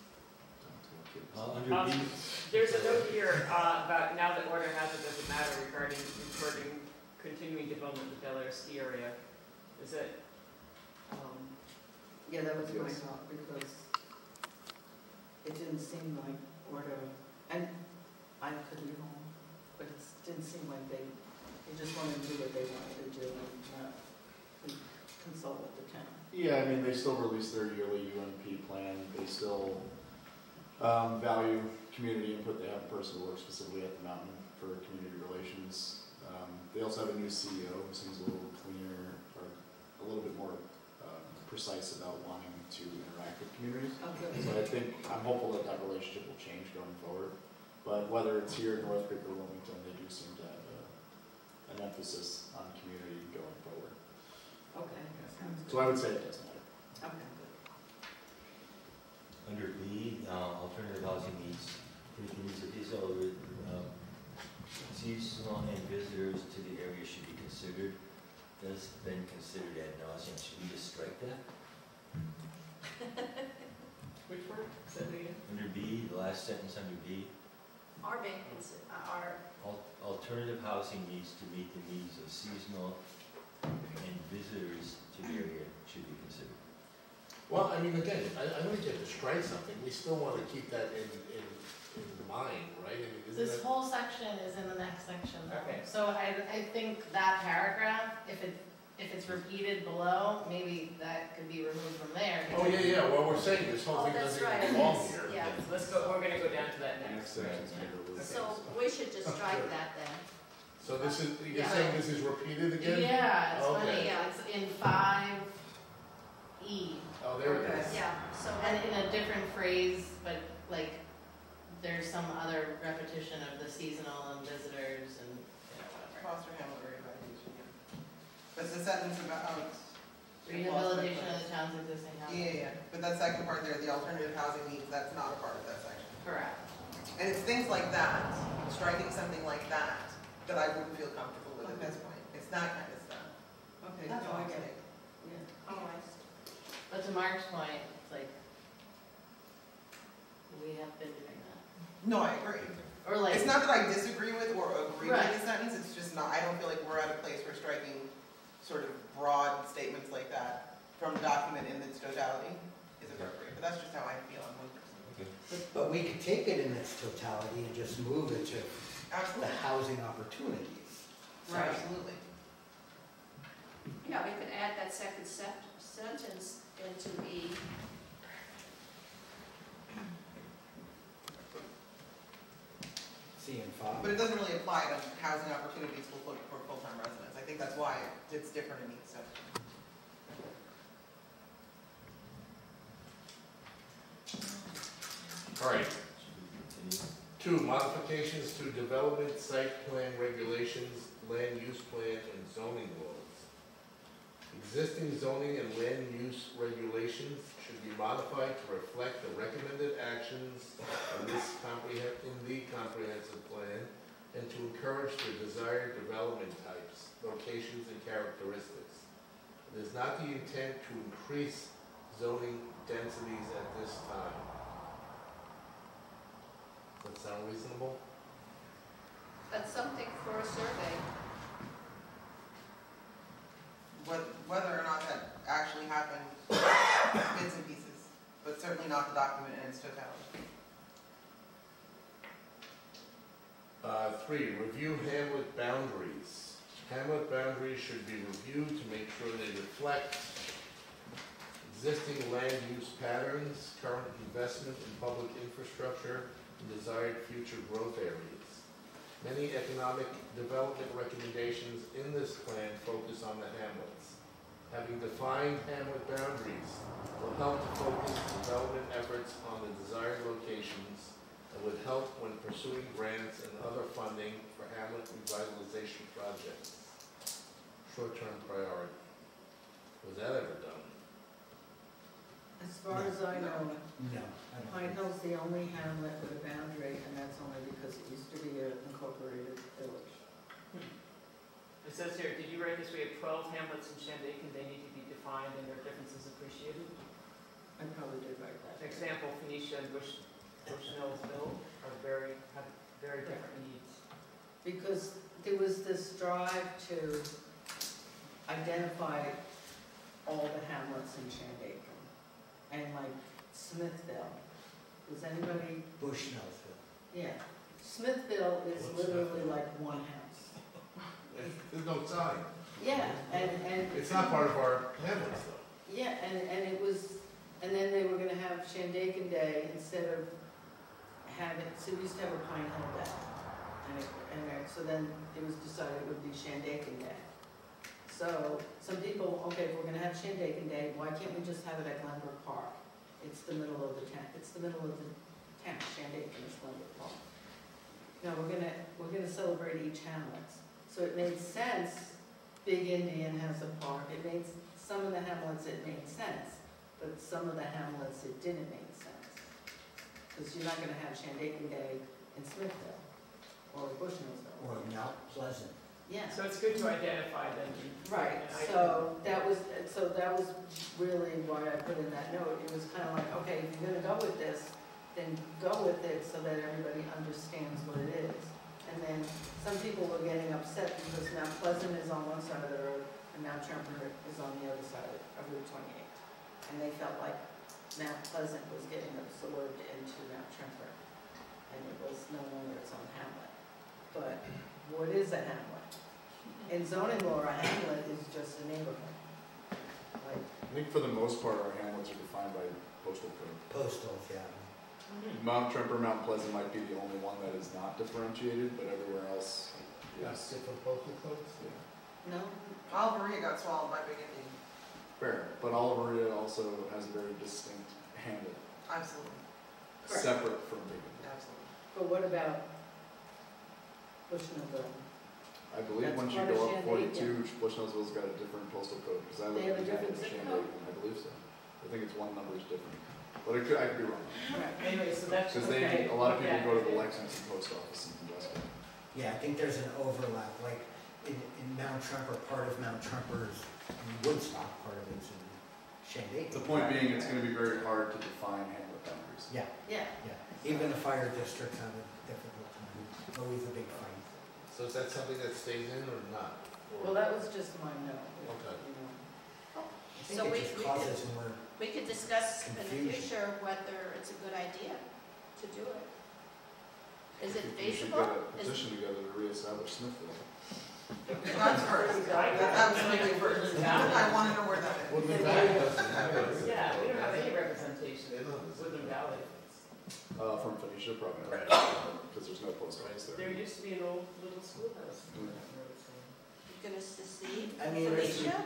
dude. Uh, under Um, B, There's a note here, uh, about now that order has it doesn't matter regarding recording continuing development of the Bel Air ski area. Is it, um, Yeah, that was my Yes. thought, because it didn't seem like, whatever, and I could be wrong, but it didn't seem like they, they just wanted to do what they wanted to do and not consult with the town. Yeah, I mean, they still release their yearly U N P plan, they still, um, value community input, they have a person who works specifically at the mountain for community relations. Um, they also have a new C E O who seems a little cleaner, or a little bit more, um, precise about wanting to interact with communities. Okay. So I think, I'm hopeful that that relationship will change going forward. But whether it's here in North Creek or Wilmington, they do seem to have a, an emphasis on community going forward. Okay, sounds So I would say it does matter. good. Okay, good. under B, uh, alternative housing needs, communities, these are, um, seasonal and visitors to the area should be considered. That's been considered ad nauseam, should we just strike that? which word? Say that again. Under B, the last sentence under B, Are being considered, are, al- alternative housing needs to meet the needs of seasonal and visitors to the area should be considered. Well, I mean, again, I, I don't think you have to strike something, we still wanna keep that in, in, in mind, right? I mean, isn't This it? whole section is in the next section though. Okay. So I, I think that paragraph, if it, if it's repeated below, maybe that could be removed from there. Oh, yeah, yeah, well, we're saying this whole Oh, thing that's doesn't right, even belong yes, here. yeah. Let's go, we're gonna go down to that The next. next section's bigger with. So we should just strike that then. So this is, you're Yeah. saying this is repeated again? Yeah, it's Okay. funny, Yeah. it's in five E, Oh, there it is. Yeah, so and then, in a different phrase, but like, there's some other repetition of the seasonal and visitors and, you know, whatever. Foster Hamlet revitalization, yeah. But the sentence about. Rehabilitation of the town's existing Yeah, housing. yeah, yeah, but that second part there, the alternative housing needs, that's not a part of that section. Correct. And it's things like that, striking something like that, that I wouldn't feel comfortable with at this point. It's that kind of stuff. Okay, That's no, all I I'm get saying. it. Yeah. oh, I see. But to Mark's point, it's like, we have been doing that. No, I agree. Or like, It's not that I disagree with or agree with Right. the sentence, it's just not, I don't feel like we're at a place where striking sort of broad statements like that from a document in its totality is appropriate. But that's just how I feel, I'm one person. But we could take it in its totality and just move it to the Absolutely. housing opportunities. Right. Absolutely. Yeah, we could add that second sep- sentence into E. C and five. But it doesn't really apply to housing opportunities for, full- for full-time residents. I think that's why it's different in each section. All right, Should we continue? two, modifications to development site plan regulations, land use plan, and zoning laws. Existing zoning and land use regulations should be modified to reflect the recommended actions in this comprehend, in the comprehensive plan, and to encourage the desired development types, locations, and characteristics. It is not the intent to increase zoning densities at this time. Does that sound reasonable? That's something for a survey. What- Whether or not that actually happened, bits and pieces, but certainly not the document in its totality. Uh, three, review hamlet boundaries. Hamlet boundaries should be reviewed to make sure they reflect existing land use patterns, current investment in public infrastructure, and desired future growth areas. Many economic development recommendations in this plan focus on the hamlets. Having defined hamlet boundaries will help to focus development efforts on the desired locations and would help when pursuing grants and other funding for hamlet revitalization projects. Short-term priority. Was that ever done? As far as I know, No. I don't Pine think Hill's the only hamlet with a boundary, and that's only because it used to be an incorporated village. It says here, did you write this, we have twelve hamlets in Shandaken, they need to be defined and their differences appreciated? I probably did write that. Example, Phoenicia and Bush, Bushnellsville are very, have very different needs. Because there was this drive to identify all the hamlets in Shandaken, and like Smithville. Was anybody, Bushnellsville. yeah, Smithville is What's literally Smithville? like one house. There's no sign. Yeah, and, and. It's not part of our hamlets though. Yeah, and, and it was, and then they were gonna have Shandaken Day instead of having, so we used to have a Pine Hill Day. And it, and it- so then it was decided it would be Shandaken Day. So, some people, okay, if we're gonna have Shandaken Day, why can't we just have it at Glenbrook Park? It's the middle of the town, it's the middle of the town, Shandaken is Glenbrook Park. No, we're gonna, we're gonna celebrate each hamlet. So it made sense, Big Indian has a park, it made, some of the hamlets it made sense, but some of the hamlets it didn't make sense. Because you're not gonna have Shandaken Day in Smithville, or Bushnellsville. Or Mount Pleasant. Yeah. So it's good to identify them. Right, and I- so that was, so that was really why I put in that note. It was kind of like, okay, if you're gonna go with this, then go with it so that everybody understands what it is. And then some people were getting upset because Mount Pleasant is on one side of the road and Mount Tremper is on the other side of Route twenty-eight. And they felt like Mount Pleasant was getting absorbed into Mount Tremper. And it was no longer its own hamlet. But what is a hamlet? In zoning law, a hamlet is just a neighborhood. Like, I think for the most part, our hamlets are defined by postal code. Postal, yeah. Mount Tremper, Mount Pleasant might be the only one that is not differentiated, but everywhere else, yes. Different postal codes? Yeah. no, Alvaria got swallowed by Big Indian. Fair, but Oliveria also has a very distinct hamlet, Absolutely, Correct. separate from Big Indian. absolutely. but what about Bushnellville? I believe That's once you part of go up Shandaken. forty-two, Bushnellsville's got a different postal code, because I They live have in a different Canada, zip Shandaken, I believe so. I think it's one number is different, but it could, I could be wrong, Right, anyway, so that's, because okay. they, a lot of people Yeah. go to the Lexington post office in Westfield. Yeah, I think there's an overlap, like in, in Mount Tremper, part of Mount Tremper is in Woodstock, part of it's in Shandaken. The point being, it's gonna be very hard to define hamlet boundaries. Yeah, Yeah. yeah. Even the fire districts have a difficult time. It's always a big fight. So is that something that stays in or not? Or- Well, that was just my note. Okay. You know. I So think we- it just we causes more, We could discuss in the Confusion. future whether it's a good idea to do it. Is it We should feasible? get a Is- petition together to reestablish Smithfield. That's first, that that was maybe first. I wanna know where that is. Woodland Valley doesn't have it. Yeah, we don't have any representation They don't. in Woodland Valley. Uh, from Phoenicia, probably not, because there's no post office There there. used to be an old little schoolhouse. Mm. You gonna secede? I mean, it's- Felicia?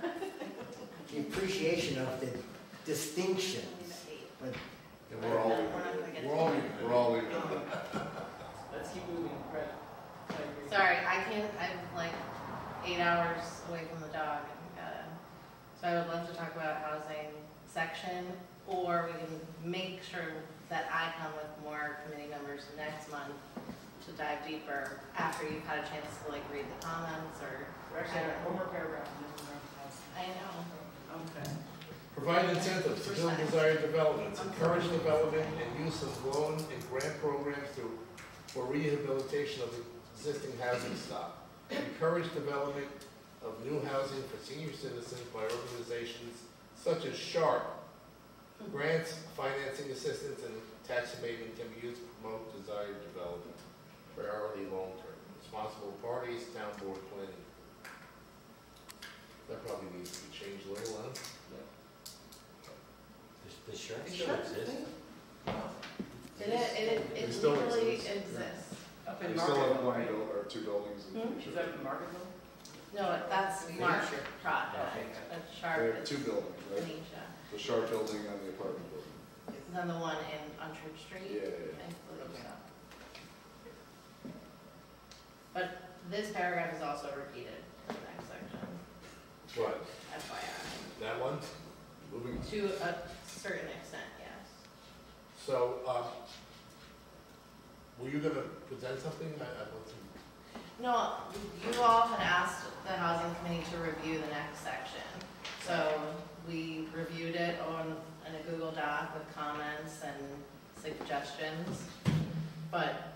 the appreciation of the distinctions, but And we're all, No, we're not gonna get We're all, to we're all leaving. Let's keep moving, Fred. I agree. Sorry, I can't, I'm like eight hours away from the dog, and, uh, so I would love to talk about housing section, or we can make sure that I come with more committee members next month to dive deeper after you've had a chance to like read the comments, or, We're actually, at one more paragraph, and then we're on to house. I know. Okay. provide incentives to build desired developments, encourage development and use of loan and grant programs to, for rehabilitation of existing housing stock. Encourage development of new housing for senior citizens by organizations such as SHARP. Grants, financing assistance, and tax abatement can be used to promote desired development. Priority long-term. Responsible parties, town board planning. That probably needs to be changed a little, huh? The- The shark still exists. It, it, it They it still legally exist. exists. Up We in still have Margaretville, one right? buil- or two buildings in Hmm? Is Phoenicia. that in Margaretville? No, that's Mark project, Okay. a They sharp, have it's two buildings, right? Phoenicia. The Sharp building and the apartment building. Then the one in, on Church Street? Yeah, yeah, yeah. I believe so. But this paragraph is also repeated in the next section, What, F Y I. that one? Moving on. To a certain extent, yes. So, uh, were you gonna present something? I, I want to. No, you all had asked the housing committee to review the next section. So we reviewed it on, in a Google Doc with comments and suggestions, but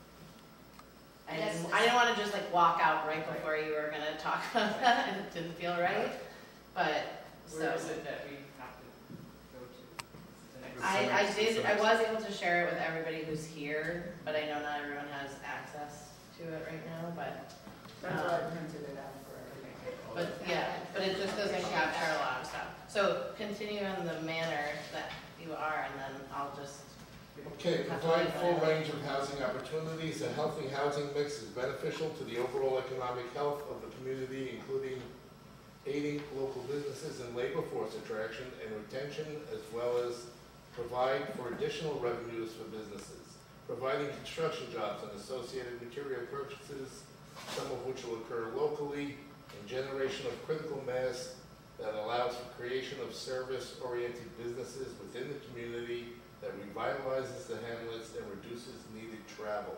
I Yes, didn't, I didn't wanna just like walk out right before you were gonna talk about that, and it didn't feel right, but, so. Where is it that we have to go to? The next- I, I did, I was able to share it with everybody who's here, but I know not everyone has access to it right now, but, That's why I printed it out for everybody. but yeah, but it just doesn't capture a lot of stuff. So continue in the manner that you are, and then I'll just, Okay, provide full range of housing opportunities. A healthy housing mix is beneficial to the overall economic health of the community, including aiding local businesses and labor force attraction and retention, as well as provide for additional revenues for businesses. Providing construction jobs and associated material purchases, some of which will occur locally, and generation of critical mass that allows for creation of service-oriented businesses within the community that revitalizes the hamlets and reduces needed travel.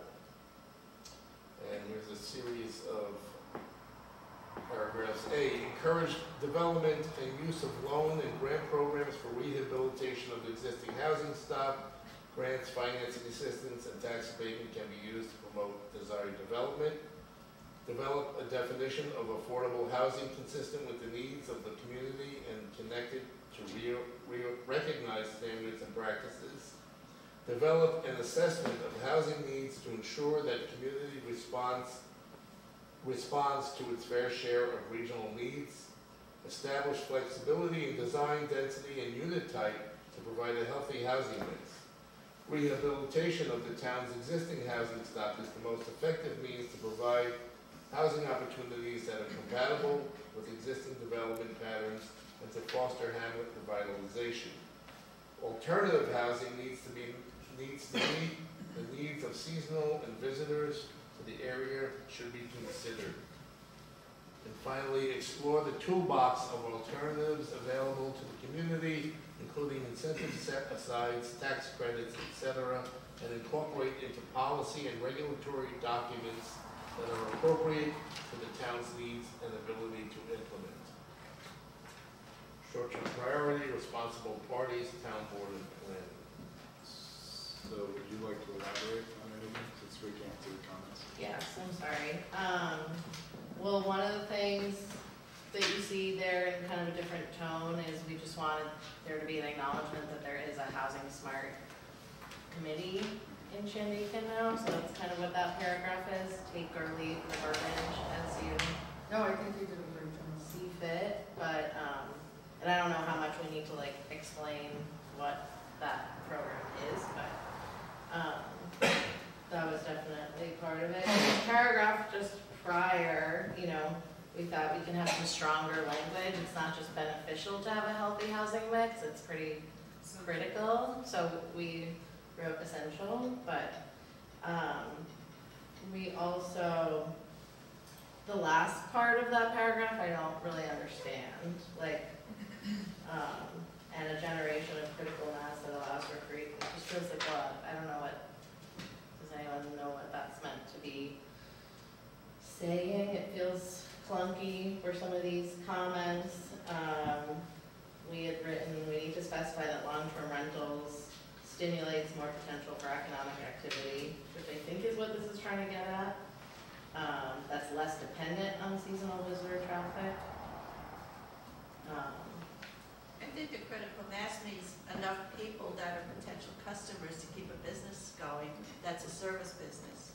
And here's a series of paragraphs. A, encourage development and use of loan and grant programs for rehabilitation of existing housing stock. Grants, financing assistance, and tax abatement can be used to promote desired development. Develop a definition of affordable housing consistent with the needs of the community and connected to real, real, recognized standards and practices. Develop an assessment of housing needs to ensure that community response responds to its fair share of regional needs, establish flexibility in design, density, and unit type to provide a healthy housing mix. Rehabilitation of the town's existing housing stock is the most effective means to provide housing opportunities that are compatible with existing development patterns and to foster hamlet revitalization. Alternative housing needs to be needs to meet the needs of seasonal and visitors to the area should be considered. And finally, explore the toolbox of alternatives available to the community, including incentive set-asides, tax credits, et cetera, and incorporate into policy and regulatory documents that are appropriate to the town's needs and ability to implement. Short-term priority, responsible parties, town board, and planning. So would you like to elaborate on anything, since we can't do comments? Yes, I'm sorry. Um, well, one of the things that you see there in kind of a different tone is we just wanted there to be an acknowledgement that there is a housing smart committee in Shandaken now, so that's kind of what that paragraph is. Take or leave the verbiage as you No, I think you did a great job. see fit, but, um, and I don't know how much we need to like explain what that program is, but, um, that was definitely part of it. The paragraph just prior, you know, we thought we can have some stronger language. It's not just beneficial to have a healthy housing mix, it's pretty critical, so we wrote essential, but, um, we also, the last part of that paragraph, I don't really understand, like, um, and a generation of critical mass that allows for create, it just feels like, well, I don't know what, does anyone know what that's meant to be saying? It feels clunky for some of these comments. Um, we had written, we need to specify that long-term rentals stimulates more potential for economic activity, which I think is what this is trying to get at. Um, that's less dependent on seasonal visitor traffic. Um, I think the critical mass means enough people that are potential customers to keep a business going, that's a service business.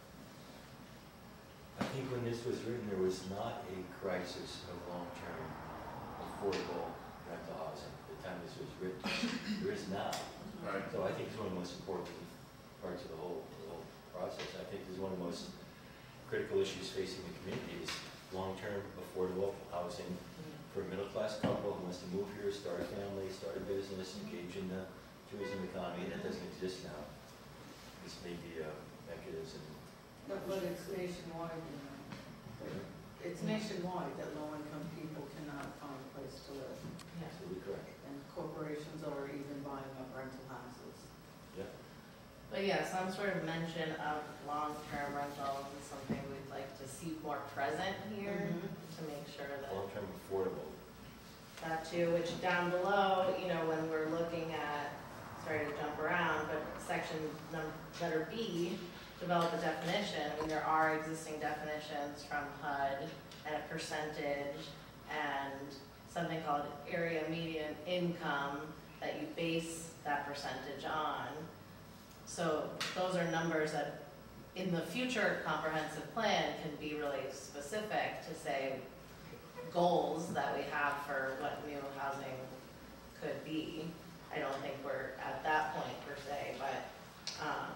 I think when this was written, there was not a crisis of long-term affordable rental housing at the time this was written. There is now. Right. So I think it's one of the most important parts of the whole, the whole process. I think it's one of the most critical issues facing the community is long-term affordable housing for a middle-class couple who wants to move here, start a family, start a business, engage in the tourism economy. That doesn't exist now. This may be a mechanism. No, but it's nationwide, you know. It's nationwide that low-income people cannot find a place to live. yeah. Absolutely correct. And corporations are even buying up rental houses. But yeah, some sort of mention of long-term rentals is something we'd like to see more present here Mhm. to make sure that Long-term affordable. that too, which down below, you know, when we're looking at, sorry to jump around, but section number, letter B, develop a definition. I mean, there are existing definitions from H U D and a percentage and something called area median income that you base that percentage on. So those are numbers that in the future comprehensive plan can be really specific to say goals that we have for what new housing could be. I don't think we're at that point per se, but, um,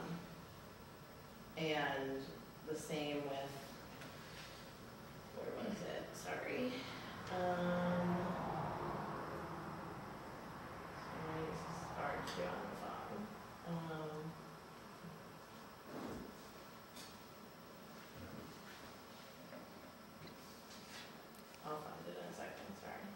and the same with, where was it, sorry. Um, sorry, this is hard to do on the phone. Um, I'll find it in a second, sorry.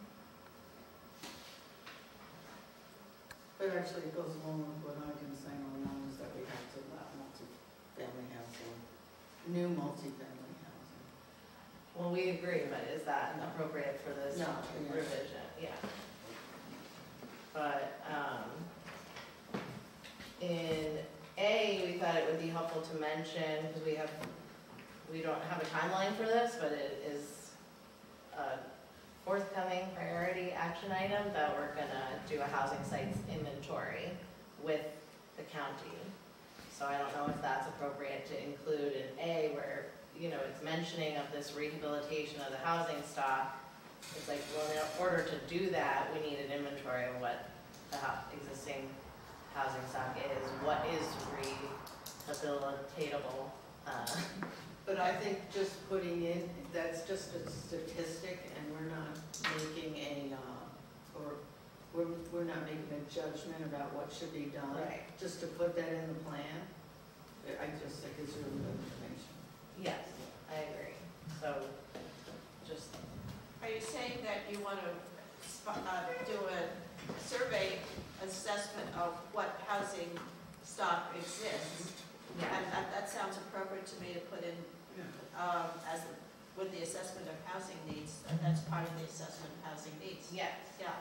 But actually, it goes along with what I've been saying all along, is that we have to allow multi-family housing, new multi-family housing. Well, we agree, but is that appropriate for this No, yeah. revision? Yeah. But, um, in A, we thought it would be helpful to mention, because we have, we don't have a timeline for this, but it is a forthcoming priority action item that we're gonna do a housing sites inventory with the county. So I don't know if that's appropriate to include in A, where you know, it's mentioning of this rehabilitation of the housing stock, it's like, well, in order to do that, we need an inventory of what the hou- existing housing stock is, what is rehabilitatable, uh, But I think just putting in, that's just a statistic, and we're not making a, uh, or, we're, we're not making a judgment about what should be done. Right. Just to put that in the plan, I just think it's really good information. yes, I agree. So, just, Are you saying that you want to uh, do a survey assessment of what housing stock exists? yeah, And that, that sounds appropriate to me to put in, um, as, with the assessment of housing needs, and that's part of the assessment of housing needs. yes, Yeah.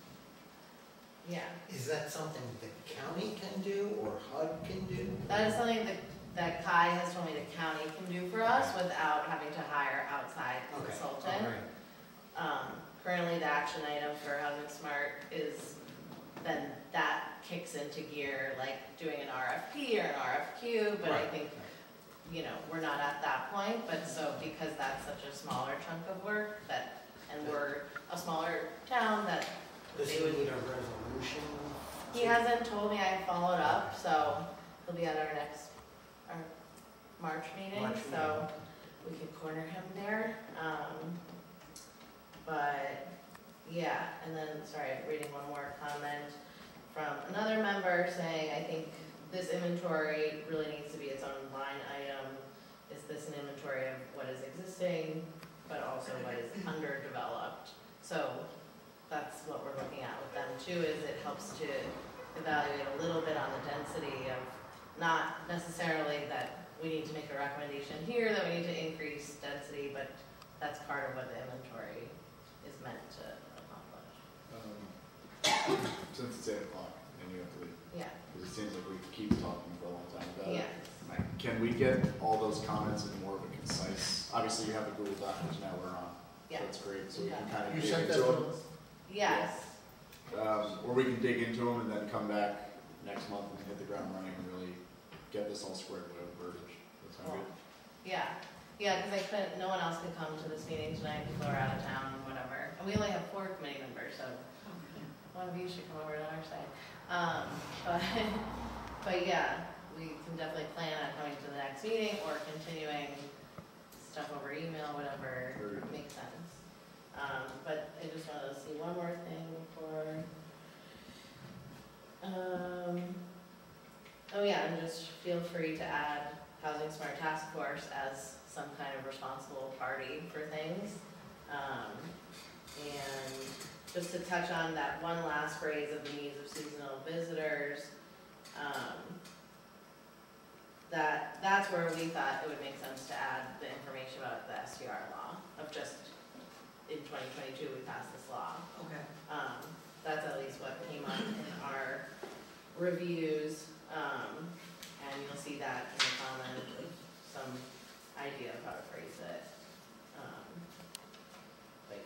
yeah. Is that something the county can do or H U D can do? That is something that, that Kai has told me the county can do for us without having to hire outside Okay, consultant. all right. Um, currently, the action item for Housing Smart is, then that kicks into gear, like doing an R F P or an R F Q, but I Right. think, you know, we're not at that point, but so because that's such a smaller chunk of work, that, and we're a smaller town, that Does they he would, need a resolution? he hasn't told me, I followed up, so he'll be at our next, our March meeting, March so we could corner him there, um, but, yeah, and then, sorry, I'm reading one more comment from another member saying, I think this inventory really needs to be its own line item. Is this an inventory of what is existing, but also what is underdeveloped? So that's what we're looking at with them too, is it helps to evaluate a little bit on the density of, not necessarily that we need to make a recommendation here, that we need to increase density, but that's part of what the inventory is meant to accomplish. Um, Since it's eight o'clock and you have to leave, Yeah, because it seems like we keep talking for a long time about it. yeah, Can we get all those comments in more of a concise, obviously you have the Google Doc, which now we're on, so yeah, that's great, so we can Yeah. kind of You dig sent into that them. to us? yes, Um, or we can dig into them and then come back next month and hit the ground running and really get this all squared away with verbiage. That sound good? yeah, yeah, because I couldn't, no one else could come to this meeting tonight, people are out of town and whatever. And we only have four committee members, so one of you should come over to our side. Um, but, but yeah, we can definitely plan on coming to the next meeting or continuing stuff over email, whatever Very good. makes sense. Um, but I just wanted to see one more thing before. Um, oh yeah, and just feel free to add Housing Smart Task Force as some kind of responsible party for things. Um, and just to touch on that one last phrase of the needs of seasonal visitors, um, that, that's where we thought it would make sense to add the information about the S T R law, of just, in twenty twenty-two, we passed this law. Okay. Um, that's at least what came up in our reviews, um, and you'll see that in the comment with some idea of how to phrase it. Um, but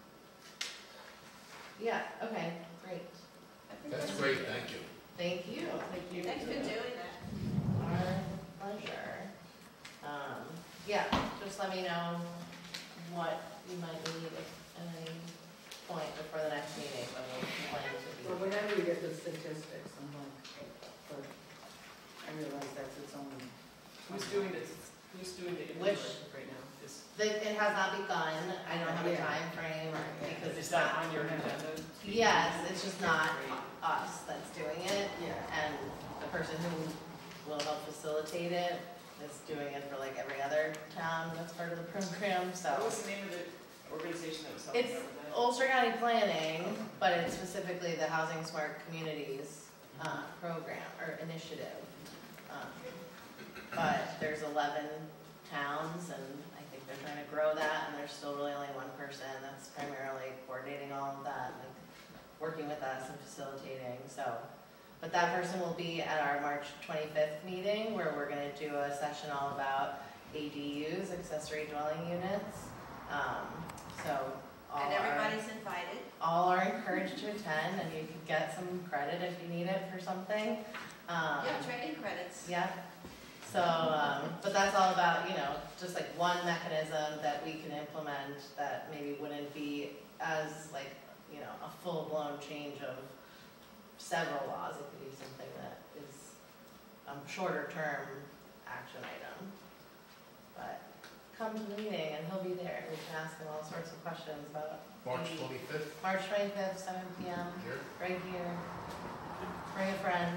yeah. Yeah, okay, great. I think That's great, thank you. Thank you. Thank you. Thanks for doing that. Our pleasure. Um, yeah, just let me know what you might need at any point before the next meeting, but we'll plan to be. But whenever you get the statistics, I'm like, but I realize that's its own. Who's doing this, who's doing the Which- inventory right now? Is, The- It has not begun, I don't have a Yeah. time frame because is it's that not. on your agenda? Yes, it's just not us that's doing it, Yeah. and the person who will help facilitate it is doing it for like every other town that's part of the program, What so. was the name of the organization that was helping It's out with that? Ulster County Planning, but it's specifically the Housing Smart Communities, uh, program or initiative. Um, But there's eleven towns and I think they're trying to grow that and there's still really only one person that's primarily coordinating all of that, like working with us and facilitating, so. But that person will be at our March twenty-fifth meeting where we're gonna do a session all about A D Us, accessory dwelling units. Um, so all And our- everybody's invited. all are encouraged to attend, and you can get some credit if you need it for something. Um, Yeah, training credits. yeah. So, um, but that's all about, you know, just like one mechanism that we can implement that maybe wouldn't be as like, you know, a full-blown change of several laws. It could be something that is a shorter-term action item. But come to the meeting and he'll be there. We can ask him all sorts of questions about March the- twenty-fifth, March twenty-fifth, seven P M, here. right here. Bring a friend.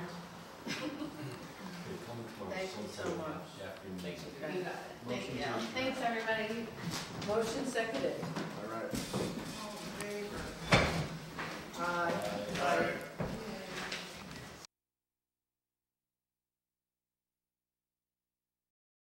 Thank you so much. Afternoon. You got it. Thank Motion you. to adjourn. Thanks, everybody. Motion seconded. All right.